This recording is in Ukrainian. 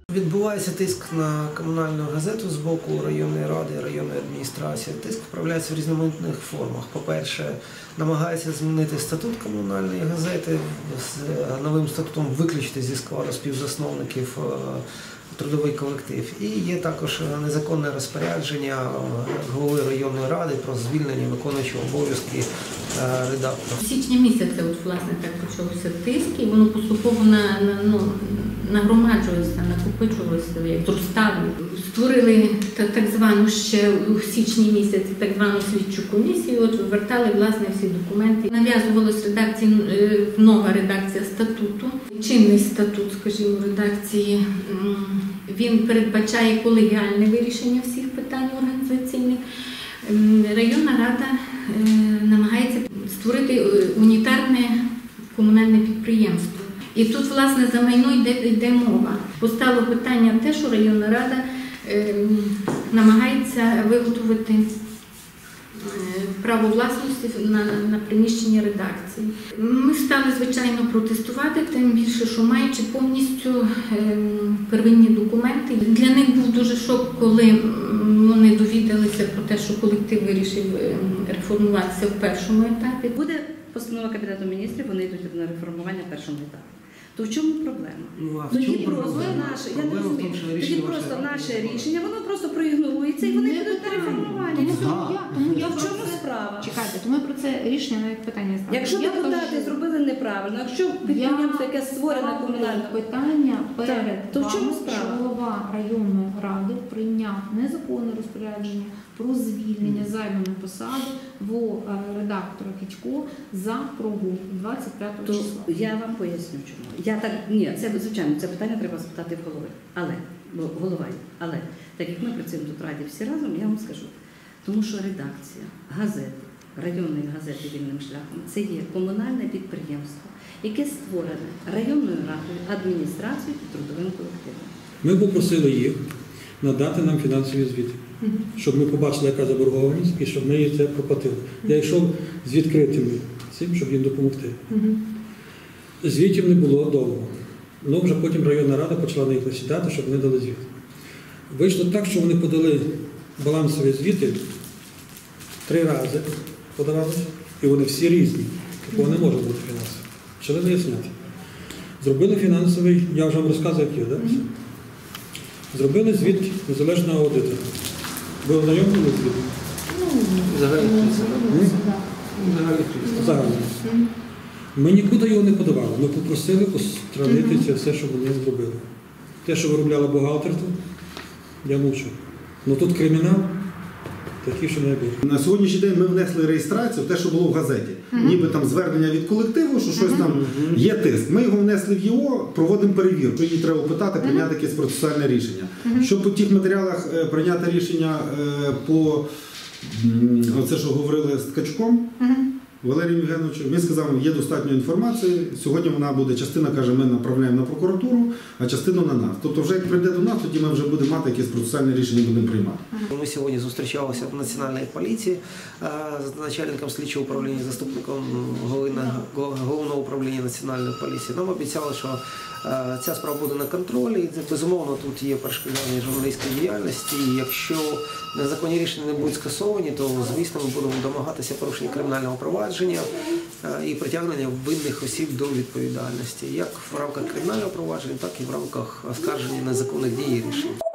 Відбувається тиск на комунальну газету з боку районної ради, районної адміністрації. Тиск вправляється в різноманітних формах. По-перше, намагається змінити статут комунальної газети, з новим статутом виключити зі складу співзасновників трудовий колектив. І є також незаконне розпорядження голови районної ради про звільнення виконуючого обов'язки редактора. З січня місяця власне так почався тиск, і воно поступово нагромаджувалося, накопичувалося, як зростало. Створили так звану ще у січні місяці так звану слідчу комісію, вивертали власне всі документи. Нав'язувалась редакції, нова редакція статуту. Чинний статут, скажімо, редакції, він передбачає колегіальне вирішення всіх питань організаційних. Районна рада намагається створити унітарне комунальне підприємство. І тут, власне, за майно йде мова. Постало питання те, що районна рада намагається виготовити право власності на приміщення редакції. Ми стали, звичайно, протестувати, тим більше, що маючи повністю первинні документи. Для них був дуже шок, коли вони довідалися про те, що колектив вирішив реформуватися в першому етапі. Буде постанова Кабінету міністрів, вони йдуть на реформування в першому етапі. То в чому проблема? Тоді просто наше рішення, воно просто проігнорується і вони будуть на реформування. В чому справа? Чекайте, то ми про це рішення навіть питання ставимо. Якщо депутати зробили неправильно, якщо підприємство, яке створене комунальне питання перед то в чому вами, справа? що голова районної ради прийняв незаконне розпорядження про звільнення займаної посади в редактора Кичко за прогул 25 числа. Я вам поясню, чому. Це звичайно, це питання треба спитати в голови. Але так як ми працюємо тут в раді всі разом, я вам скажу. Тому що редакція газети, районної газети «Вільним шляхом» – це є комунальне підприємство, яке створене районною радою, адміністрацією і трудовим колективом. Ми попросили їх надати нам фінансові звіти, щоб ми побачили, яка заборгованість, і щоб ми її це проплатили. Я йшов з відкритими цим, щоб їм допомогти. Звітів не було довго. Ну, вже потім районна рада почала на їх насідати, щоб вони дали звіт. Вийшло так, що вони подали балансові звіти 3 рази подавалися, і вони всі різні. Такого не може бути фінансово. Почали виясняти. Зробили фінансовий, я вже вам розказував, який, так? Зробили звіт незалежного аудитора. Ви ознайомлені з звітом? Загально. Ми нікуди його не подавали. Ми попросили устранити це все, що вони зробили. Те, що виробляла бухгалтерство, я мовчу. Ну тут кримінал, такий, що не буде. На сьогоднішній день ми внесли реєстрацію, те, що було в газеті. Ніби там звернення від колективу, що щось там є тиск. Ми його внесли в ЄО, проводимо перевірку. Її треба питати, прийняти якесь процесуальне рішення. Щоб у тих матеріалах прийняти рішення по оце, що говорили з Ткачком, Валерієм Євгеновичем, він сказав, є достатньо інформації, сьогодні вона буде, частина, каже, ми направляємо на прокуратуру, а частину на нас. Тобто вже як прийде до нас, тоді ми вже будемо мати якесь процесуальне рішення, будемо приймати. Ми сьогодні зустрічалися в Національній поліції з начальником слідчого управління, заступником головного управління Національної поліції. Нам обіцяли, що ця справа буде на контролі. Безумовно, тут є перешкоджання журналістської діяльності. І якщо незаконні рішення не будуть скасовані, то, звісно, ми будемо домагатися порушення кримінального провадження і притягнення винних осіб до відповідальності, як в рамках кримінального провадження, так і в рамках оскарження незаконних дій і рішень.